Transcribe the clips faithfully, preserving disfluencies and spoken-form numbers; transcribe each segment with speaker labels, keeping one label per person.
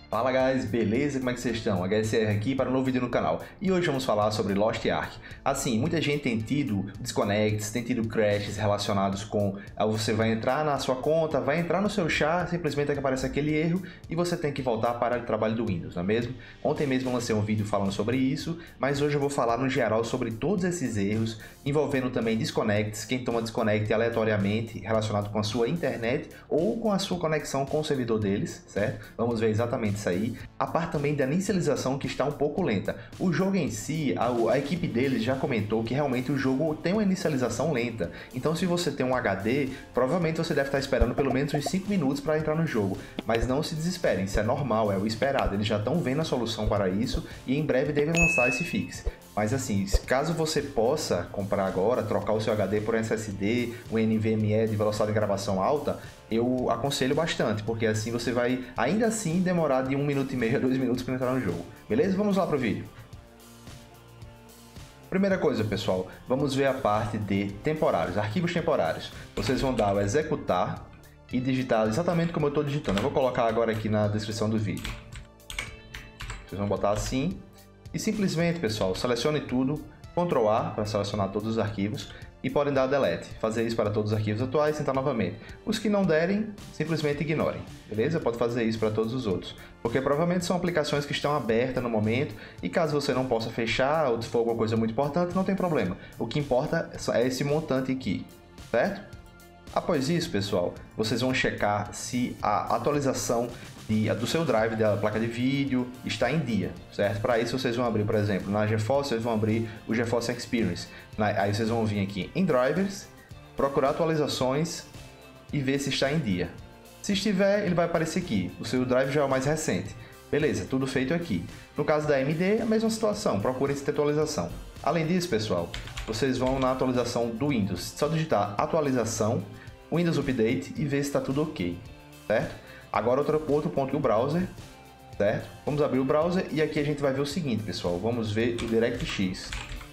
Speaker 1: Fala guys, beleza? Como é que vocês estão? H S R aqui para um novo vídeo no canal. E hoje vamos falar sobre Lost Ark. Assim, muita gente tem tido desconnects, tem tido crashes relacionados com você vai entrar na sua conta, vai entrar no seu char, simplesmente é que aparece aquele erro e você tem que voltar para o trabalho do Windows, não é mesmo? Ontem mesmo eu lancei um vídeo falando sobre isso, mas hoje eu vou falar no geral sobre todos esses erros, envolvendo também desconnects, quem toma desconnect aleatoriamente relacionado com a sua internet ou com a sua conexão com o servidor deles, certo? Vamos ver exatamente isso aí. A parte também da inicialização que está um pouco lenta. O jogo em si, a, a equipe deles já comentou que realmente o jogo tem uma inicialização lenta. Então se você tem um H D, provavelmente você deve estar esperando pelo menos uns cinco minutos para entrar no jogo. Mas não se desesperem, isso é normal, é o esperado. Eles já estão vendo a solução para isso e em breve devem lançar esse fix. Mas assim, caso você possa comprar agora, trocar o seu H D por um S S D, um N V M e de velocidade de gravação alta, eu aconselho bastante, porque assim você vai ainda assim demorar de um minuto e meio a dois minutos para entrar no jogo. Beleza? Vamos lá para o vídeo. Primeira coisa, pessoal, vamos ver a parte de temporários, arquivos temporários. Vocês vão dar o executar e digitar exatamente como eu estou digitando. Eu vou colocar agora aqui na descrição do vídeo. Vocês vão botar assim. E simplesmente, pessoal, selecione tudo, control A para selecionar todos os arquivos e podem dar delete, fazer isso para todos os arquivos atuais e tentar novamente. Os que não derem, simplesmente ignorem, beleza? Pode fazer isso para todos os outros, porque provavelmente são aplicações que estão abertas no momento e caso você não possa fechar ou se for alguma coisa muito importante, não tem problema. O que importa é esse montante aqui, certo? Após isso, pessoal, vocês vão checar se a atualização de, do seu drive da placa de vídeo está em dia, certo? Para isso vocês vão abrir, por exemplo, na GeForce, vocês vão abrir o GeForce Experience. Aí vocês vão vir aqui em Drivers, procurar atualizações e ver se está em dia. Se estiver, ele vai aparecer aqui, o seu drive já é o mais recente. Beleza, tudo feito aqui. No caso da A M D, a mesma situação, procurem essa atualização. Além disso, pessoal, vocês vão na atualização do Windows, só digitar atualização, Windows Update e ver se está tudo ok, certo? Agora outro, outro ponto, o browser, certo? Vamos abrir o browser e aqui a gente vai ver o seguinte, pessoal, vamos ver o DirectX.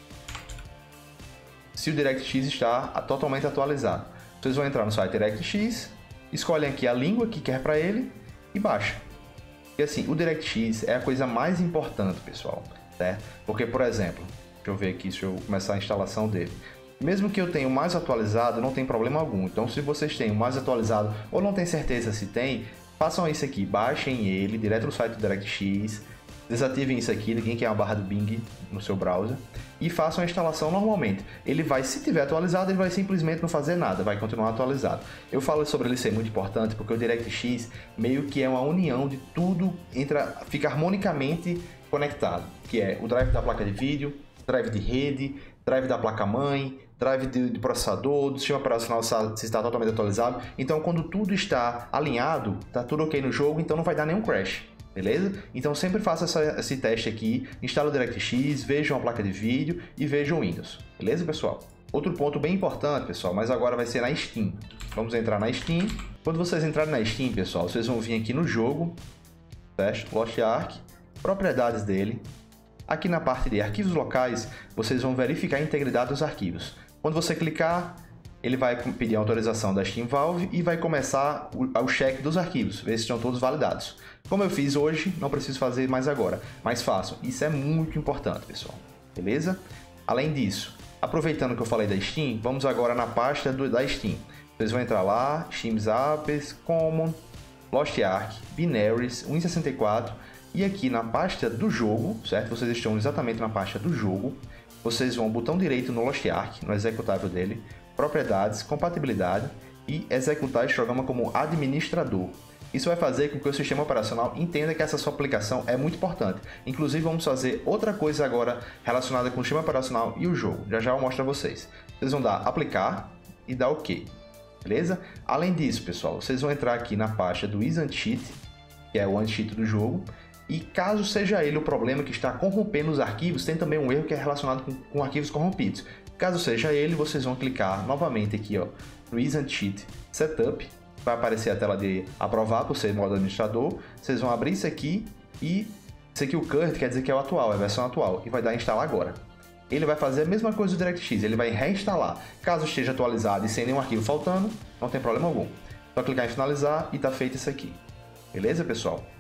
Speaker 1: Se o DirectX está totalmente atualizado. Vocês vão entrar no site DirectX, escolhem aqui a língua que quer para ele e baixa. E assim, o DirectX é a coisa mais importante, pessoal, certo? Porque, por exemplo, deixa eu ver aqui, deixa eu começar a instalação dele. Mesmo que eu tenha o mais atualizado, não tem problema algum. Então, se vocês têm o mais atualizado ou não tem certeza se tem, façam isso aqui, baixem ele direto no site do DirectX, desativem isso aqui, ninguém quer uma barra do Bing no seu browser e façam a instalação normalmente. Ele vai, se tiver atualizado, ele vai simplesmente não fazer nada, vai continuar atualizado. Eu falo sobre ele ser muito importante porque o DirectX meio que é uma união de tudo, entra, fica harmonicamente conectado, que é o drive da placa de vídeo, drive de rede, drive da placa-mãe, drive de, de processador, do sistema operacional se está totalmente atualizado. Então, quando tudo está alinhado, está tudo ok no jogo, então não vai dar nenhum crash, beleza? Então, sempre faça essa, esse teste aqui, instala o DirectX, vejam a placa de vídeo e vejam o Windows, beleza, pessoal? Outro ponto bem importante, pessoal, mas agora vai ser na Steam. Vamos entrar na Steam. Quando vocês entrarem na Steam, pessoal, vocês vão vir aqui no jogo, teste, Lost Ark, propriedades dele. Aqui na parte de arquivos locais, vocês vão verificar a integridade dos arquivos. Quando você clicar, ele vai pedir a autorização da Steam Valve e vai começar o, o check dos arquivos, ver se estão todos validados. Como eu fiz hoje, não preciso fazer mais agora, mas faço. Isso é muito importante, pessoal. Beleza? Além disso, aproveitando que eu falei da Steam, vamos agora na pasta do, da Steam. Vocês vão entrar lá, Steam Apps, Common, Lost Ark, Binaries, Win sessenta e quatro... E aqui na pasta do jogo, certo? Vocês estão exatamente na pasta do jogo. Vocês vão botão direito no Lost Ark, no executável dele, propriedades, compatibilidade e executar esse programa como administrador. Isso vai fazer com que o sistema operacional entenda que essa sua aplicação é muito importante. Inclusive vamos fazer outra coisa agora relacionada com o sistema operacional e o jogo. Já já eu mostro a vocês. Vocês vão dar aplicar e dar OK. Beleza? Além disso, pessoal, vocês vão entrar aqui na pasta do is-anti-cheat, que é o anti-cheat do jogo. E caso seja ele o problema que está corrompendo os arquivos, tem também um erro que é relacionado com, com arquivos corrompidos. Caso seja ele, vocês vão clicar novamente aqui ó, no is-anti-cheat Setup, vai aparecer a tela de aprovar por ser modo administrador. Vocês vão abrir isso aqui e isso aqui o current quer dizer que é o atual, é a versão atual, e vai dar instalar agora. Ele vai fazer a mesma coisa do DirectX, ele vai reinstalar. Caso esteja atualizado e sem nenhum arquivo faltando, não tem problema algum. Só clicar em finalizar e está feito isso aqui. Beleza, pessoal?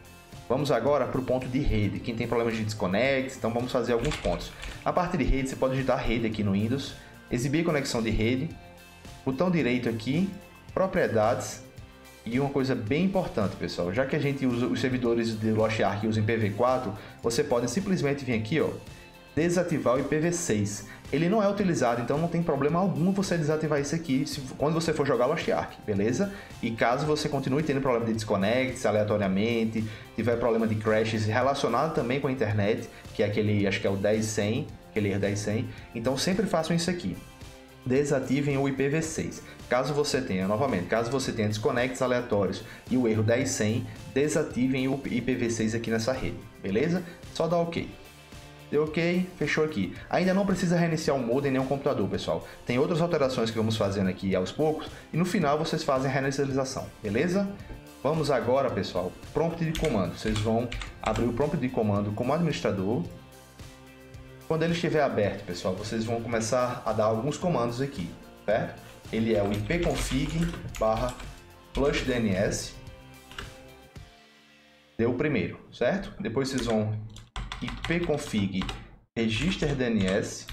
Speaker 1: Vamos agora para o ponto de rede. Quem tem problemas de desconect, então vamos fazer alguns pontos. A parte de rede, você pode digitar rede aqui no Windows, exibir conexão de rede, botão direito aqui, propriedades, e uma coisa bem importante, pessoal, já que a gente usa os servidores de Lost Ark e usam I P v quatro, você pode simplesmente vir aqui, ó, desativar o I P v seis. Ele não é utilizado, então não tem problema algum você desativar isso aqui se, quando você for jogar Lost Ark, beleza? E caso você continue tendo problema de desconects aleatoriamente, tiver problema de crashes relacionado também com a internet, que é aquele, acho que é o dez cem, aquele erro dez cem, então sempre façam isso aqui. Desativem o I P v seis. Caso você tenha, novamente, caso você tenha desconects aleatórios e o erro dez cem, desativem o I P v seis aqui nessa rede, beleza? Só dá OK. Deu OK, fechou aqui. Ainda não precisa reiniciar o modem nem o computador, pessoal. Tem outras alterações que vamos fazendo aqui aos poucos e no final vocês fazem a reinicialização, beleza? Vamos agora, pessoal, prompt de comando. Vocês vão abrir o prompt de comando como administrador. Quando ele estiver aberto, pessoal, vocês vão começar a dar alguns comandos aqui, certo? Ele é o ipconfig barra flushdns. Deu o primeiro, certo? Depois vocês vão ipconfig registerdns.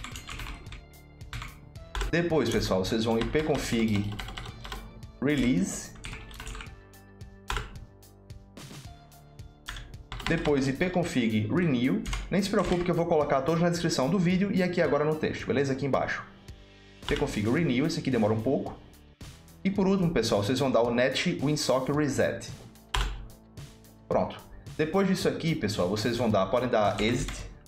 Speaker 1: Depois, pessoal, vocês vão ipconfig release. Depois ipconfig renew. Nem se preocupe que eu vou colocar todos na descrição do vídeo e aqui agora no texto, beleza? Aqui embaixo. Ipconfig renew, esse aqui demora um pouco. E por último, pessoal, vocês vão dar o net winsock reset. Pronto. Depois disso aqui, pessoal, vocês vão dar, podem dar exit.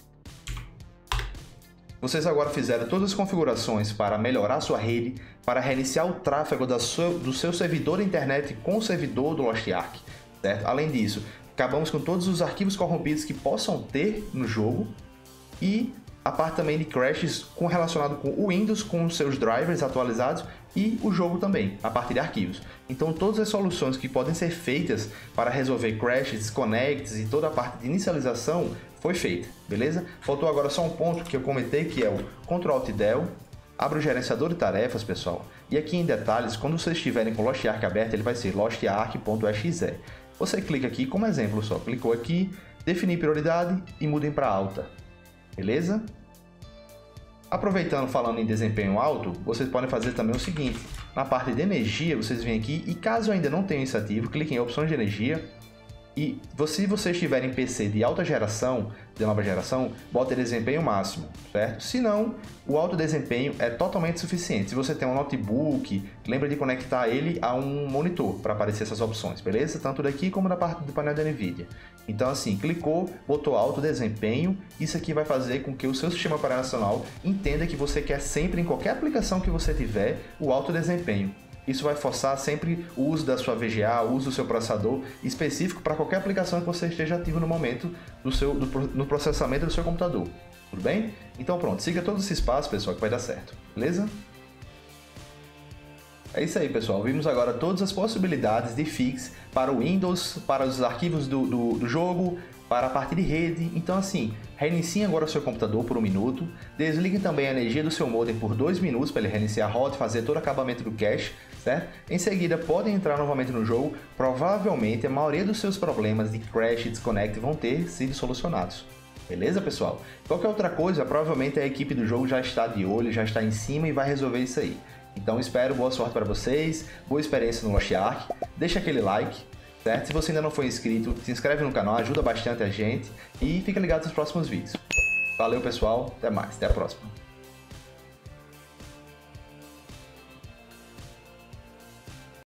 Speaker 1: Vocês agora fizeram todas as configurações para melhorar a sua rede, para reiniciar o tráfego da sua, do seu servidor de internet com o servidor do Lost Ark, certo? Além disso, acabamos com todos os arquivos corrompidos que possam ter no jogo e a parte também de crashes com, relacionado com o Windows, com os seus drivers atualizados e o jogo também, a parte de arquivos. Então todas as soluções que podem ser feitas para resolver crashes, desconects e toda a parte de inicialização foi feita, beleza? Faltou agora só um ponto que eu comentei, que é o control alt del, abre o gerenciador de tarefas, pessoal, e aqui em detalhes, quando vocês estiverem com o Lost Ark aberto, ele vai ser lostark.exe. Você clica aqui como exemplo só, clicou aqui, definir prioridade e mudem para alta. Beleza? Aproveitando, falando em desempenho alto, vocês podem fazer também o seguinte. Na parte de energia, vocês vêm aqui e caso ainda não tenham isso ativo, cliquem em opções de energia. E se vocês tiverem P C de alta geração, de nova geração, bota desempenho máximo, certo? Se não, o alto desempenho é totalmente suficiente. Se você tem um notebook, lembra de conectar ele a um monitor para aparecer essas opções, beleza? Tanto daqui como da parte do painel da NVIDIA. Então assim, clicou, botou alto desempenho, isso aqui vai fazer com que o seu sistema operacional entenda que você quer sempre, em qualquer aplicação que você tiver, o alto desempenho. Isso vai forçar sempre o uso da sua V G A, o uso do seu processador específico para qualquer aplicação que você esteja ativo no momento do seu, do, no processamento do seu computador. Tudo bem? Então pronto, siga todos esses passos, pessoal, que vai dar certo. Beleza? É isso aí, pessoal. Vimos agora todas as possibilidades de fix para o Windows, para os arquivos do, do, do jogo, para a parte de rede. Então assim, reiniciem agora o seu computador por um minuto, desliguem também a energia do seu modem por dois minutos para ele reiniciar a rota e fazer todo o acabamento do cache, certo? Em seguida podem entrar novamente no jogo, provavelmente a maioria dos seus problemas de crash e desconect vão ter sido solucionados. Beleza, pessoal? Qualquer outra coisa, provavelmente a equipe do jogo já está de olho, já está em cima e vai resolver isso aí. Então espero boa sorte para vocês, boa experiência no Lost Ark, deixa aquele like, certo? Se você ainda não for inscrito, se inscreve no canal, ajuda bastante a gente e fica ligado nos próximos vídeos. Valeu, pessoal, até mais, até a próxima.